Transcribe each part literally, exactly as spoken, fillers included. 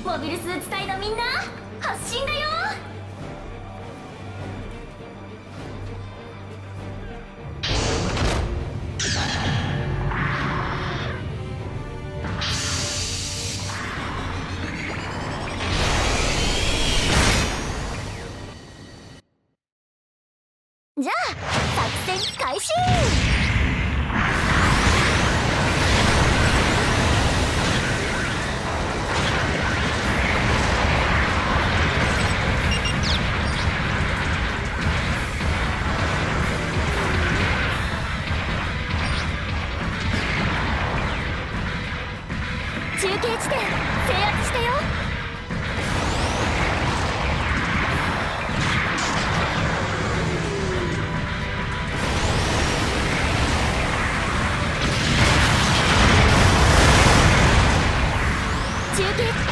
モビルスーツ隊のみんな発進だよ。じゃあ作戦開始。中継地点制圧したよ。中継中継地点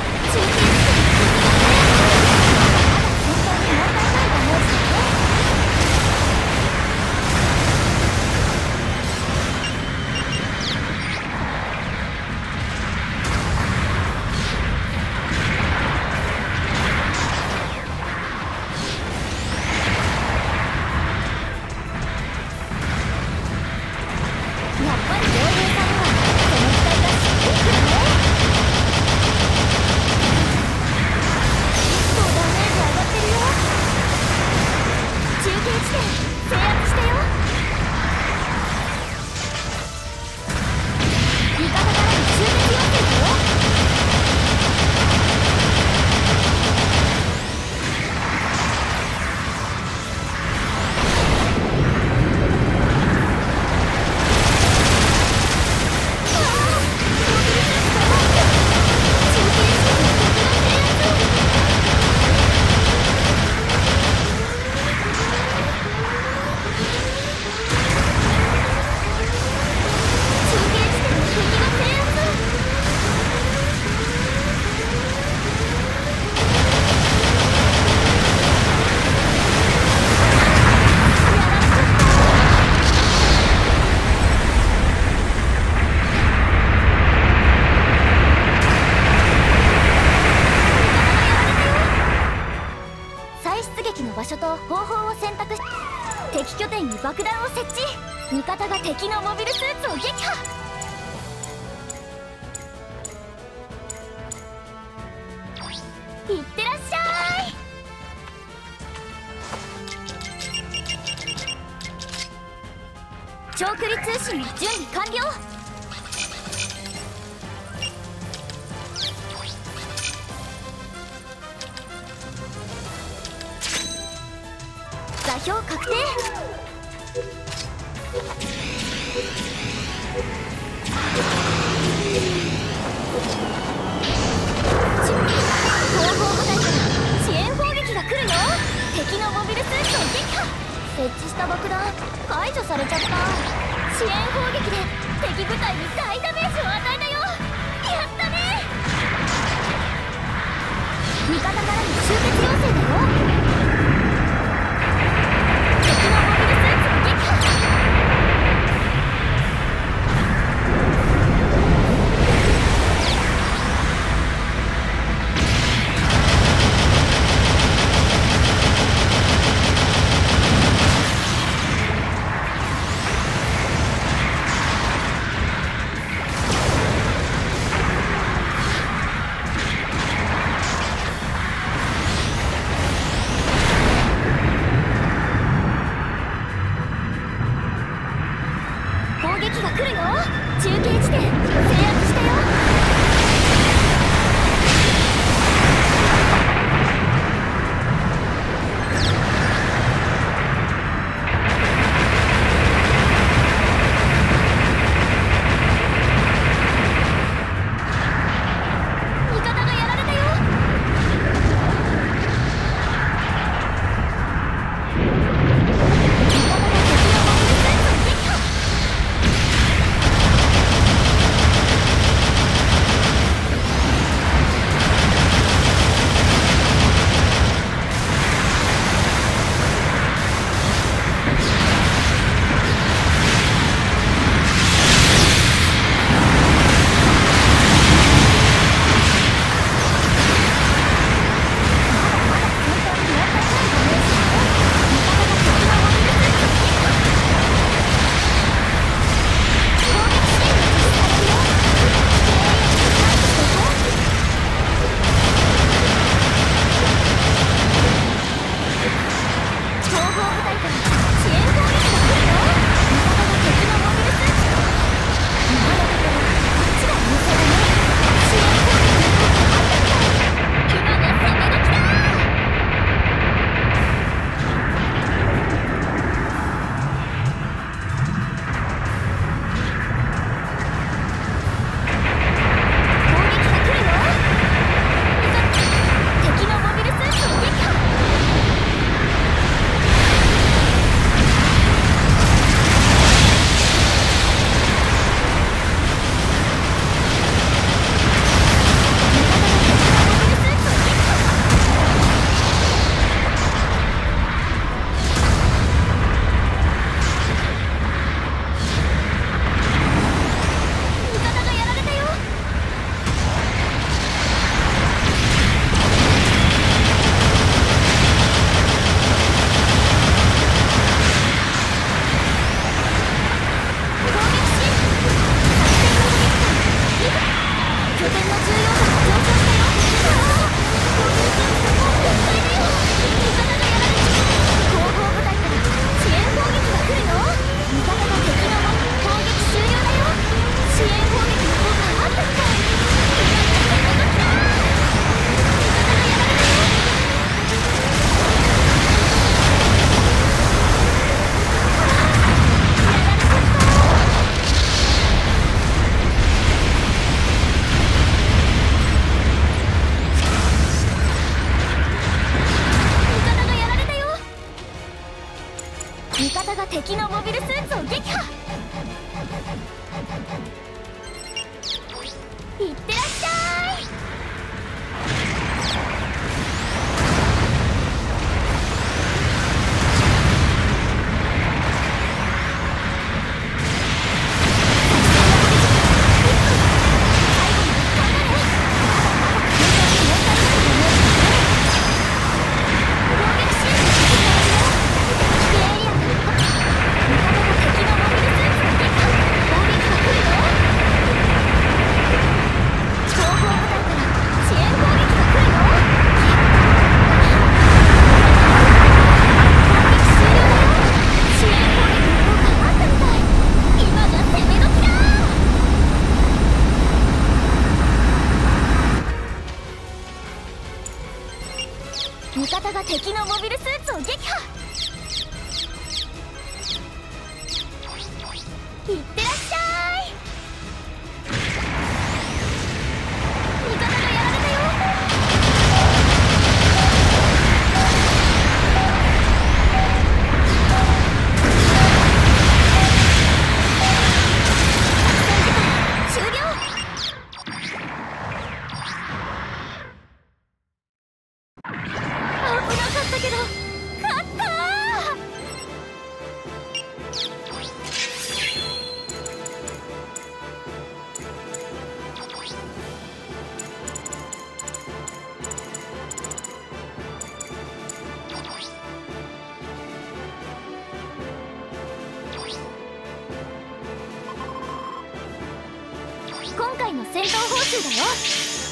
場所と方法を選択し、敵拠点に爆弾を設置。味方が敵のモビルスーツを撃破。いってらっしゃい。長距離通信の準備完了。座標確定。後方部隊から支援砲撃が来るよ。敵のモビルスーツを撃破。設置した爆弾解除されちゃった。支援砲撃で敵部隊に大ダメージを与えたよ。やったね。味方からの集結要請だよ。攻撃が来るよ。中継地点制圧したよ。味方がやられたよ。味方が敵のモビルスーツを撃破。 いってらっしゃい。味方が敵のモビルスーツを撃破。いってらっしゃい。味方がやられたよ。終了。危なかったけど勝ったー。今回の戦闘報酬だよ。